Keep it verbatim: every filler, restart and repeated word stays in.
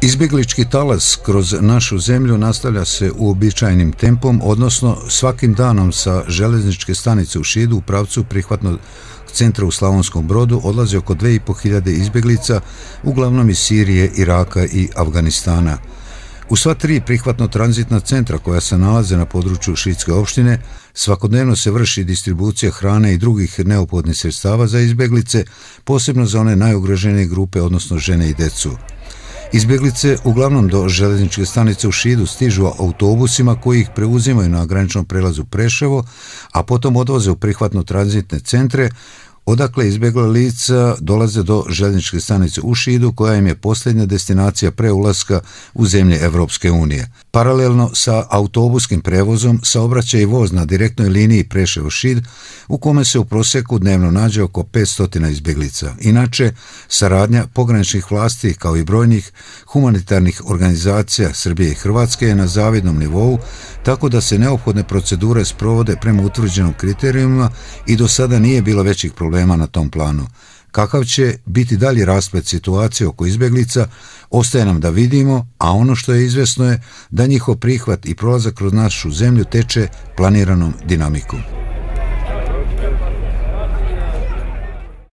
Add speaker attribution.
Speaker 1: Izbjeglički talas kroz našu zemlju nastavlja se uobičajenim tempom, odnosno svakim danom sa željezničke stanice u Šidu u pravcu prihvatnog centra u Slavonskom Brodu odlazi oko dve i po hiljade izbjeglica, uglavnom iz Sirije, Iraka i Afganistana. U sva tri prihvatno-tranzitna centra koja se nalaze na području šidske opštine svakodnevno se vrši distribucija hrane i drugih neophodnih sredstava za izbjeglice, posebno za one najugroženije grupe, odnosno žene i decu. Izbjeglice uglavnom do željezničke stanice u Šidu stižu autobusima koji ih preuzimaju na graničnom prelazu Preševo, a potom odvoze u prihvatno-tranzitne centre, odakle izbjegla lica dolaze do željezničke stanice u Šidu, koja im je posljednja destinacija pre ulaska u zemlje Evropske unije. Paralelno sa autobuskim prevozom saobraća i voz na direktnoj liniji Preševo-Šid, u kome se u prosjeku dnevno nađe oko petsto izbjeglica. Inače, saradnja pograničnih vlasti kao i brojnih humanitarnih organizacija Srbije i Hrvatske je na zavidnom nivou, tako da se neophodne procedure sprovode prema utvrđenim kriterijumima i do sada nije bilo većih problema na tom planu. Kakav će biti dalji rasplet situacije oko izbjeglica, ostaje nam da vidimo, a ono što je izvesno je da njihov prihvat i prolazak kroz našu zemlju teče planiranom dinamikom.